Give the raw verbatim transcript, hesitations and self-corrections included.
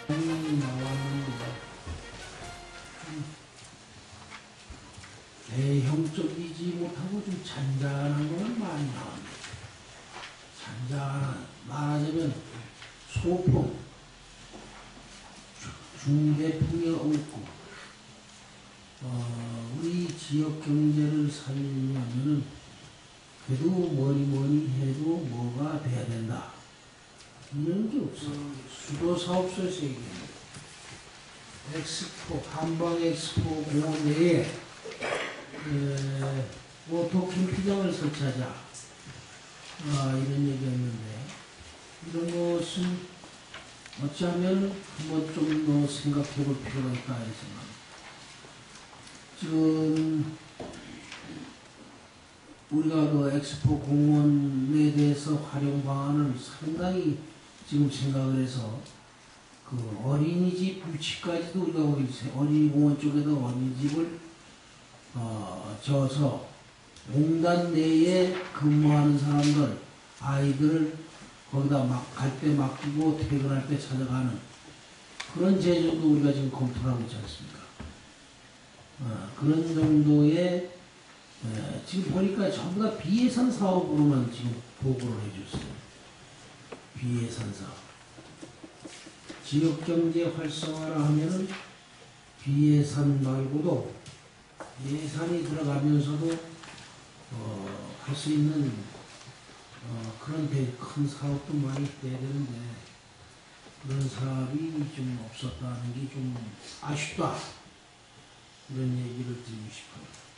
이 나왔는데 대형적이지 못하고 좀 잔잔한 거는 많이 나옵니다. 잔잔한, 말하자면 소풍, 중대풍이 없고, 어, 우리 지역 경제를 살리려면은 그래도 뭐니 뭐니 해도 뭐가 돼야 된다. 이런 게 없어. 수도 사업소에서 얘기합니다. 엑스포, 한방 엑스포 공원 내에 오토 캠핑장을 설치하자. 아, 이런 얘기였는데, 이런 것은 어찌하면 한번 좀 더 생각해 볼 필요가 있다 했지만, 지금 우리가 그 엑스포 공원에 대해서 활용 방안을 상당히 지금 생각을 해서 그 어린이집 유치까지도 우리가 어린이공원 쪽에도 어린이집을 어, 져서 공단 내에 근무하는 사람들, 아이들을 거기다 막 갈 때 맡기고 퇴근할 때 찾아가는 그런 제도도 우리가 지금 검토를 하고 있지 않습니까? 어, 그런 정도의 에, 지금 보니까 전부 다 비예산 사업으로만 지금 보고를 해줬어요. 비예산 사업. 지역경제 활성화를 하면은 비예산 말고도 예산이 들어가면서도 어, 할 수 있는 어, 그런 되게 큰 사업도 많이 돼야 되는데 그런 사업이 좀 없었다는 게 좀 아쉽다. 이런 얘기를 드리고 싶어요.